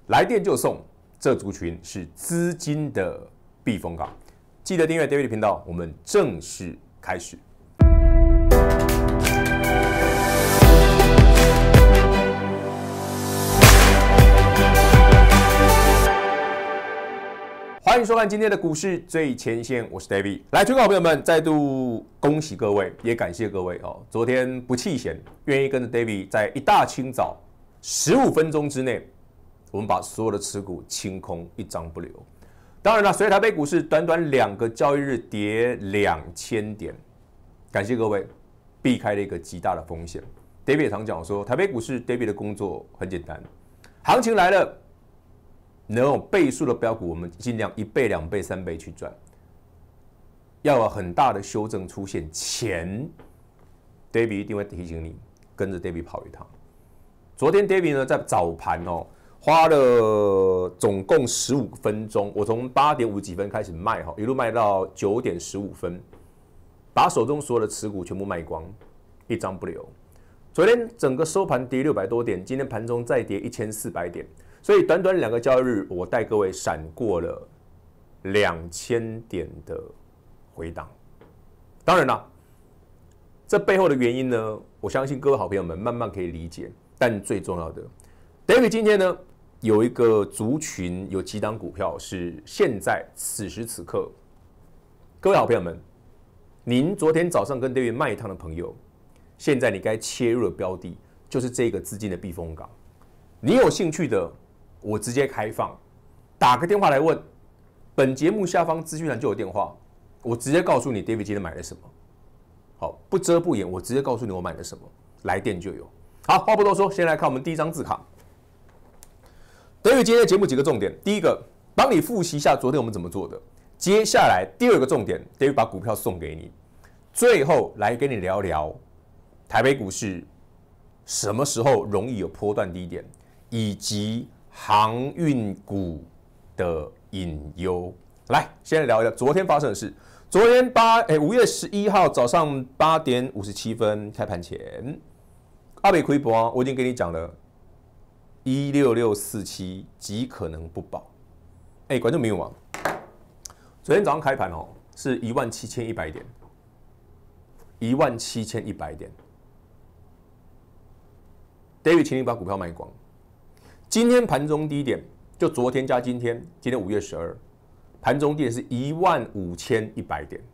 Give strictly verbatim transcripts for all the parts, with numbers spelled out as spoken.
来电就送，这族群是资金的避风港。记得订阅 David 的频道，我们正式开始。欢迎收看今天的股市最前线，我是 David。来，全国好朋友们，再度恭喜各位，也感谢各位哦。昨天不弃嫌，愿意跟着 David 在一大清早十五分钟之内，我们把所有的持股清空，一张不留。当然了，随着台北股市短短两个交易日跌两千点，感谢各位避开了一个极大的风险。David 也常讲说，台北股市 David 的工作很简单，行情来了。能有倍数的标股，我们尽量一倍、两倍、三倍去赚。要有很大的修正出现前 ，David 一定会提醒你，跟着 David 跑一趟。昨天 David 呢在早盘哦，花了总共十五分钟，我从八点五十几分开始卖哈，一路卖到九点十五分，把手中所有的持股全部卖光，一张不留。昨天整个收盘跌六百多点，今天盘中再跌一千四百点。所以短短两个交易日，我带各位闪过了两千点的回档。当然啦，这背后的原因呢，我相信各位好朋友们慢慢可以理解。但最重要的 ，David 今天呢有一个族群，有几档股票是现在此时此刻，各位好朋友们，您昨天早上跟 David 卖一趟的朋友，现在你该切入的标的就是这个资金的避风港。你有兴趣的，我直接开放，打个电话来问，本节目下方资讯栏就有电话，我直接告诉你 David 今天买了什么。好，不遮不掩，我直接告诉你我买了什么，来电就有。好，话不多说，先来看我们第一张字卡。David 今天的节目几个重点，第一个，帮你复习一下昨天我们怎么做的。接下来第二个重点 ，David 把股票送给你。最后来跟你聊聊台北股市什么时候容易有波段低点，以及航运股的隐忧。来，先来聊一聊昨天发生的事。昨天八哎五月十一号早上八点五十七分开盘前，阿北亏博，我已经跟你讲了，一六六四七极可能不保。哎，观众朋友啊，昨天早上开盘哦是一万七千一百点，一万七千一百点。David 请你把股票卖光。今天盘中低点，就昨天加今天，今天五月十二，盘中低点是一万五千一百点，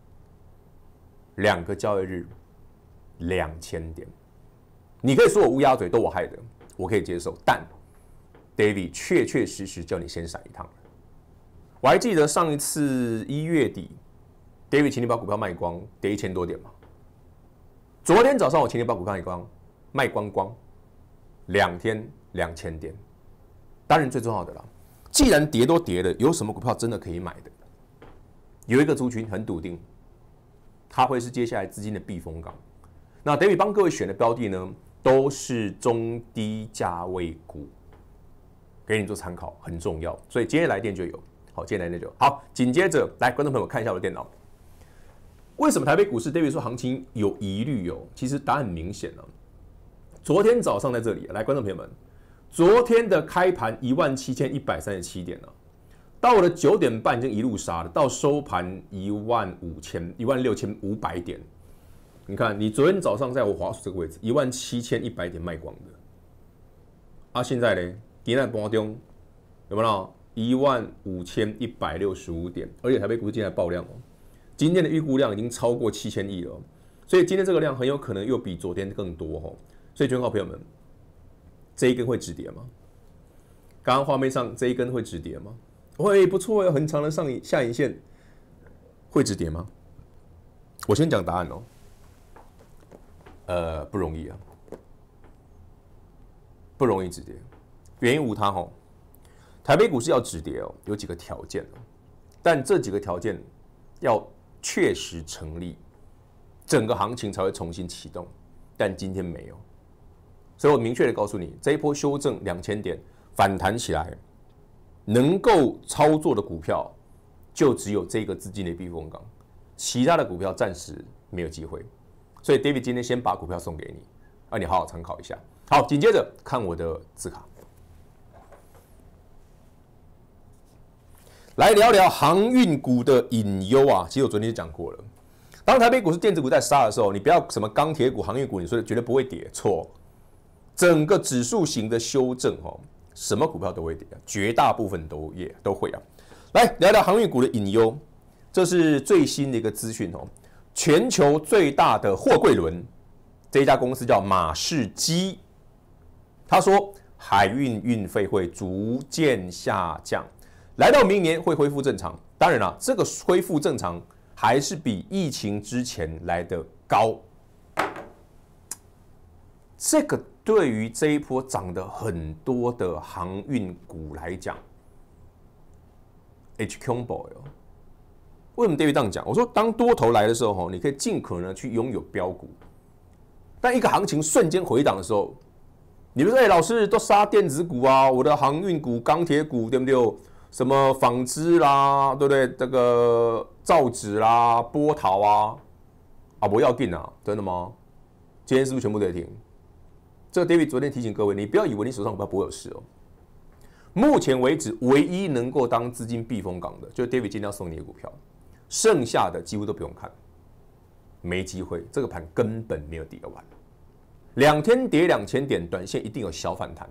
两个交易日两千点。你可以说我乌鸦嘴，都我害的，我可以接受。但 David 确确实实叫你先闪一趟。我还记得上一次一月底 ，David 请你把股票卖光，跌一千多点嘛。昨天早上我请你把股票卖光，卖光光，两天。两千点，当然最重要的啦。既然跌都跌了，有什么股票真的可以买的？有一个族群很笃定，它会是接下来资金的避风港。那 David 帮各位选的标的呢，都是中低价位股，给你做参考，很重要。所以今天来电就有，好，今天来电就有。好，紧接着来，观众朋友看一下我的电脑。为什么台北股市 David 说行情有疑虑哦？其实答案很明显啊。昨天早上在这里，来，观众朋友们。昨天的开盘一万七千一百三十七点了，到了九点半已经一路杀了，到收盘一万五千一万六千五百点。你看，你昨天早上在我滑鼠这个位置，一万七千一百点卖光的，啊，现在呢，今天盘中有没有一万五千一百六十五点？而且台北股市今天爆量哦，今天的预估量已经超过七千亿了，所以今天这个量很有可能又比昨天更多哦。所以，全国朋友们。这一根会止跌吗？刚刚画面上这一根会止跌吗？喂，不错，有很长的上影下影线，会止跌吗？我先讲答案哦。呃，不容易啊，不容易止跌。原因无他吼，台北股市要止跌哦，有几个条件哦，但这几个条件要确实成立，整个行情才会重新启动。但今天没有。所以我明确的告诉你，这一波修正两千点反弹起来，能够操作的股票就只有这个资金的避风港，其他的股票暂时没有机会。所以 David 今天先把股票送给你，让你好好参考一下。好，紧接着看我的字卡。 来聊聊航运股的隐忧啊。其实我昨天就讲过了，当台北股市电子股在杀的时候，你不要什么钢铁股、航运股，你说绝对不会跌，错。整个指数型的修正哦，什么股票都会跌，绝大部分都也都会啊。来聊聊航运股的隐忧，这是最新的一个资讯哦。全球最大的货柜轮这一家公司叫马士基，他说海运运费会逐渐下降，来到明年会恢复正常。当然了，这个恢复正常还是比疫情之前来得高。这个对于这一波涨得很多的航运股来讲 ，H combo 哦。为什么 David 这样讲？我说，当多头来的时候，你可以尽可能去拥有标股，但一个行情瞬间回档的时候，你们说，哎、欸，老师都杀电子股啊，我的航运股、钢铁股，对不对？什么纺织啦，对不对？这个造纸啦、波涛啊，啊，不要紧啊，真的吗？今天是不是全部跌停？这个 David 昨天提醒各位，你不要以为你手上股票不会有事哦。目前为止，唯一能够当资金避风港的，就是 David 今天要送你的股票。剩下的几乎都不用看，没机会，这个盘根本没有跌完。两天跌两千点，短线一定有小反弹，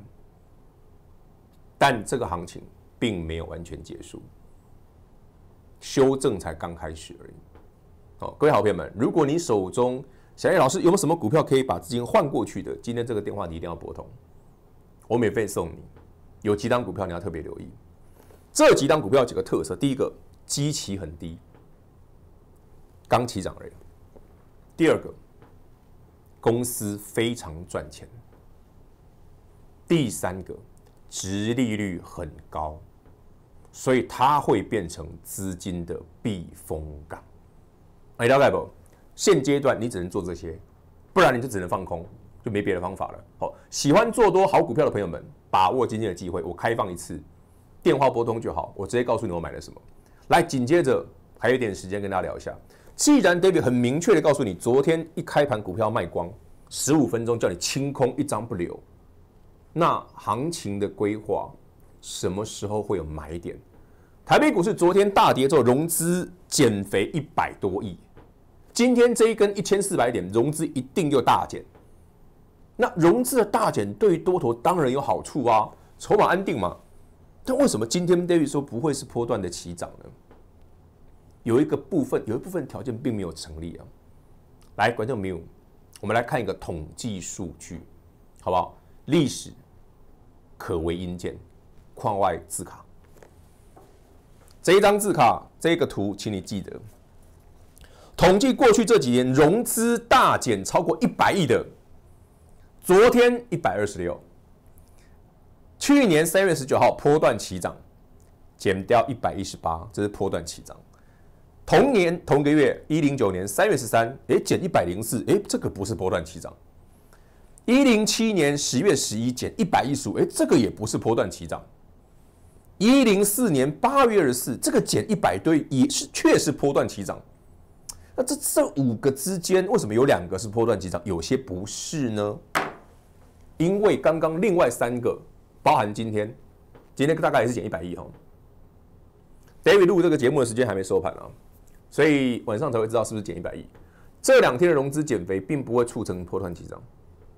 但这个行情并没有完全结束，修正才刚开始而已。哦，各位好朋友们，如果你手中小叶老师有没有什么股票可以把资金换过去的，今天这个电话你一定要拨通，我免费送你。有几档股票你要特别留意，这几档股票有几个特色：第一个，基期很低。刚起涨而已。第二个，公司非常赚钱。第三个，殖利率很高，所以它会变成资金的避风港。哎，了解不？现阶段你只能做这些，不然你就只能放空，就没别的方法了。好，喜欢做多好股票的朋友们，把握今天的机会，我开放一次，电话拨通就好，我直接告诉你我买了什么。来，紧接着还有一点时间跟大家聊一下。既然 David 很明确的告诉你，昨天一开盘股票卖光，十五分钟叫你清空一张不留，那行情的规划什么时候会有买点？台北股市昨天大跌之后，融资减肥一百多亿，今天这一根一千四百点，融资一定又大减。那融资的大减对于多头当然有好处啊，筹码安定嘛。但为什么今天 David 说不会是波段的起涨呢？有一个部分，有一部分条件并没有成立啊。来，观众朋友，我们来看一个统计数据，好不好？历史可为因鉴，框外字卡。这一张字卡，这个图，请你记得，统计过去这几年融资大减超过一百亿的，昨天一百二十六，去年三月十九号波段起涨，减掉一百一十八，这是波段起涨。同年同个月，一零九年三月十三，哎，减一百零四，哎，这个不是波段起涨。一零七年十月十一减一百一十五，哎，这个也不是波段起涨。一零四年八月二十四，这个减一百堆也是确实波段起涨。那这这五个之间，为什么有两个是波段起涨，有些不是呢？因为刚刚另外三个，包含今天，今天大概也是减一百亿哈。David 录这个节目的时间还没收盘啊。所以晚上才会知道是不是减一百亿。这两天的融资减肥并不会促成波段起涨，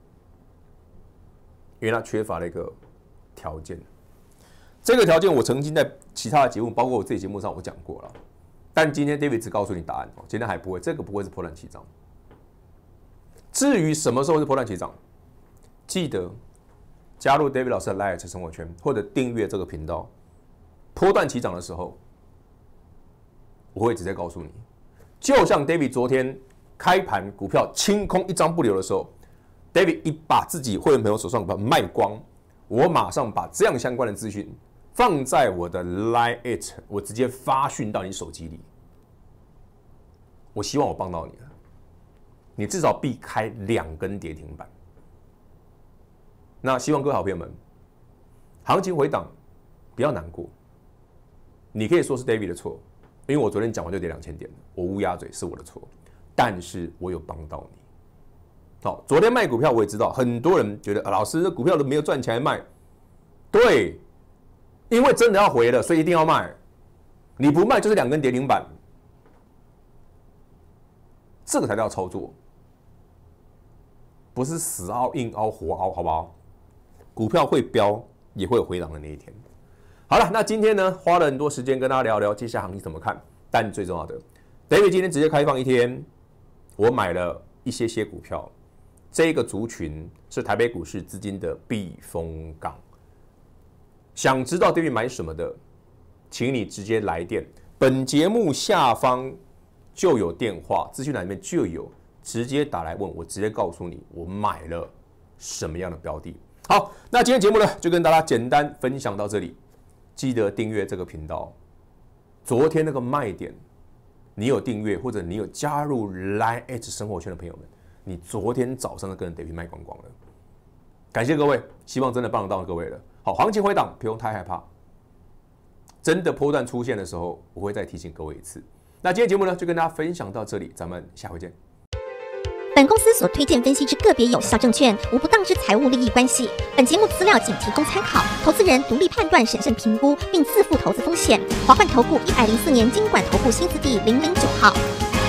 因为它缺乏了一个条件。这个条件我曾经在其他的节目，包括我自己节目上我讲过了。但今天 David 只告诉你答案，今天还不会，这个不会是波段起涨。至于什么时候是波段起涨，记得加入 David 老师的 Light 生活圈，或者订阅这个频道。波段起涨的时候，我会直接告诉你，就像 David 昨天开盘股票清空一张不留的时候 ，David 一把自己会员朋友手上股票卖光，我马上把这样相关的资讯放在我的 Line It， 我直接发讯到你手机里。我希望我帮到你了，你至少避开两根跌停板。那希望各位好朋友们，行情回档不要难过，你可以说是 David 的错。因为我昨天讲完就跌两千点了，我乌鸦嘴是我的错，但是我有帮到你。好，昨天卖股票我也知道，很多人觉得、啊、老师这股票都没有赚钱还卖，对，因为真的要回了，所以一定要卖。 你不卖就是两根跌停板，这个才叫操作，不是死凹硬凹活凹，好不好？股票会飙，也会有回档的那一天。好了，那今天呢，花了很多时间跟大家聊聊接下来行情怎么看，但最重要的 ，David 今天直接开放一天，我买了一些些股票，这个族群是台北股市资金的避风港。想知道 David 买什么的，请你直接来电，本节目下方就有电话，资讯栏里面就有，直接打来问我，直接告诉你我买了什么样的标的。好，那今天节目呢，就跟大家简单分享到这里，记得订阅这个频道。昨天那个卖点，你有订阅或者你有加入 Line@ 生活圈的朋友们，你昨天早上就跟 David 卖光光了。感谢各位，希望真的帮得到各位了。好，行情回档不用太害怕，真的波段出现的时候，我会再提醒各位一次。那今天节目呢，就跟大家分享到这里，咱们下回见。 本公司所推荐分析之个别有效证券，无不当之财务利益关系。本节目资料仅提供参考，投资人独立判断、审慎评估，并自负投资风险。华冠投顾一百零四年金管投顾新字第零零九号。